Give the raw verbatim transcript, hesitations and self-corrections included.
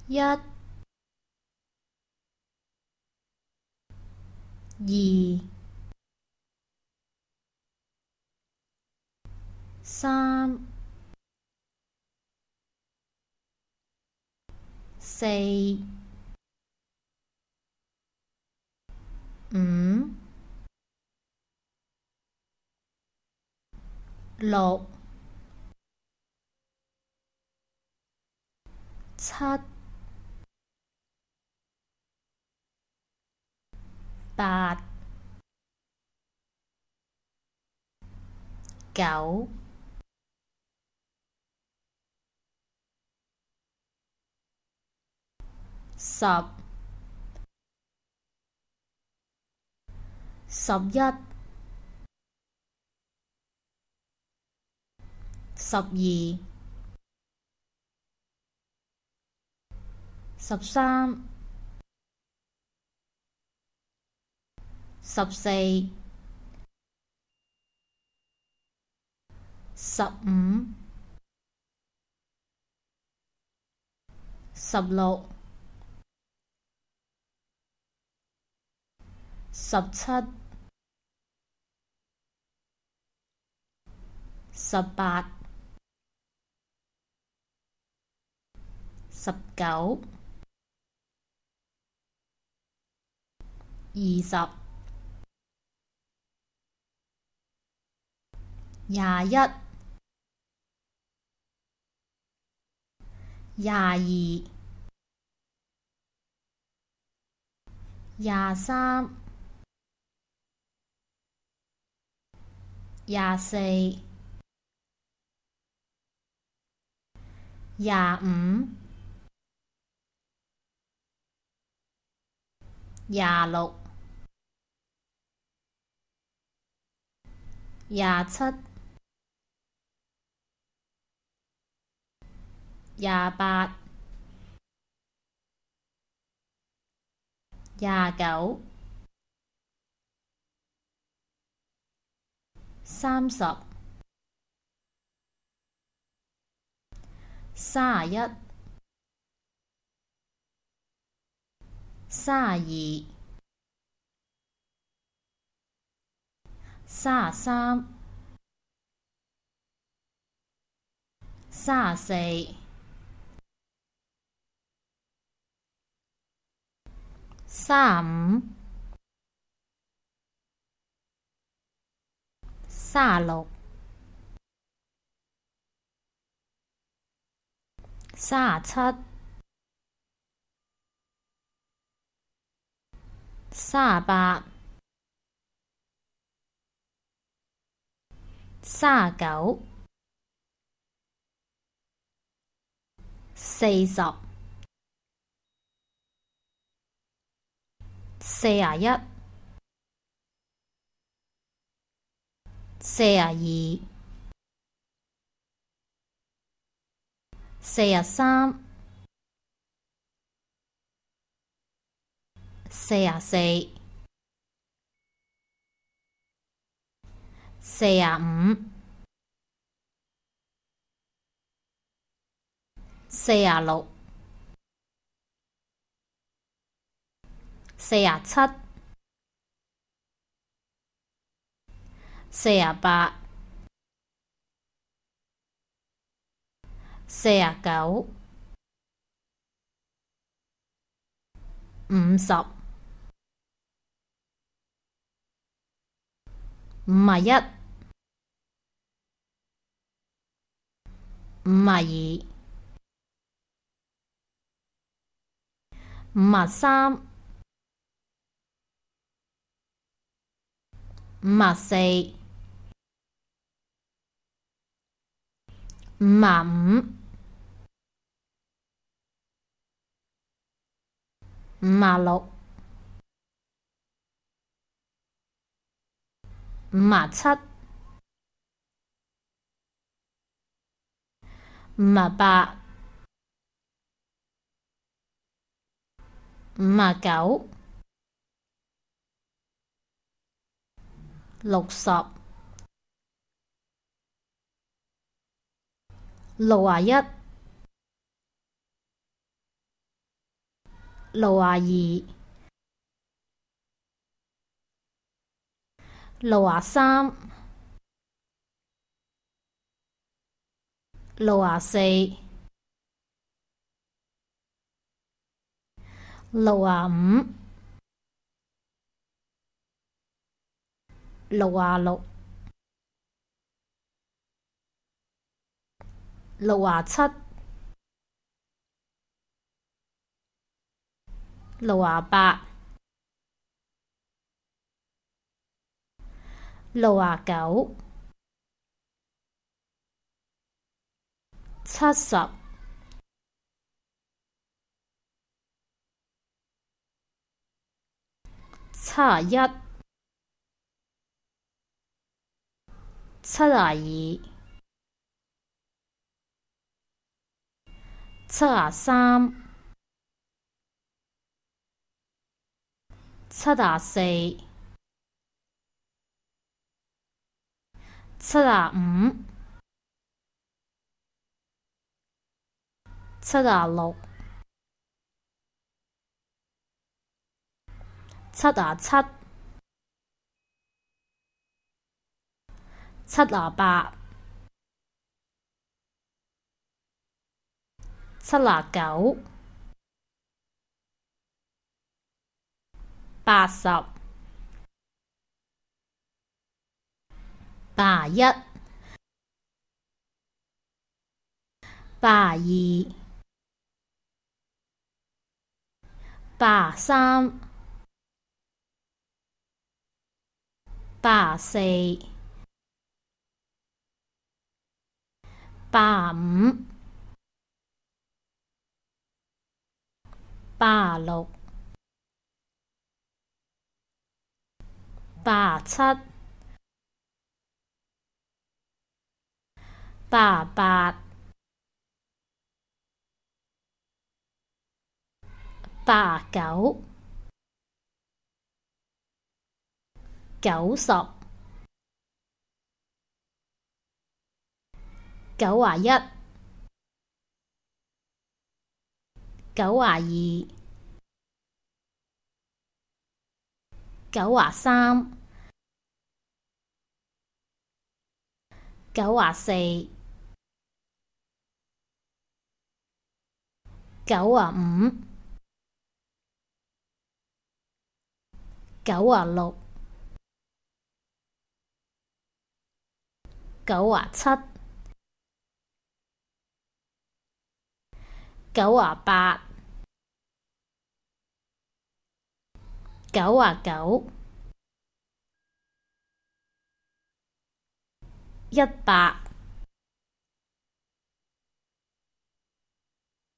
一、二、三、四、五、六、七、八、九、十、十一、十二、十三、十四、十五、十六、十七、十八、十九、二十、廿一、廿二、廿三、廿四、廿五、廿六、廿七、廿八、廿九、三十、三十一、三十二、三十三、三十四、三十五、三十六、三十七、三十八、三十九、四十、四十一、四十二、四十三、四十四、四十五、四十六、四十七、四十八、四十九、五十、五十一、五十二、五十三、五十四、五十五、五十六、五十七、五十八、五十九、六十、六十一、 六十二、六十三、六十四、六十五、六十六、六十七、六十八、六十九、七十、七十一、七十二、七十三、七十四、七十五、七十六、七十七、七十八、七十九、八十、八十一、八十二、八十三、八十四、八十五、八十六、八十七、八十八、八十九、九十、九十一、九十二、九十三、九十四、九十五、九十六、九十七、九十八、九十九、一百。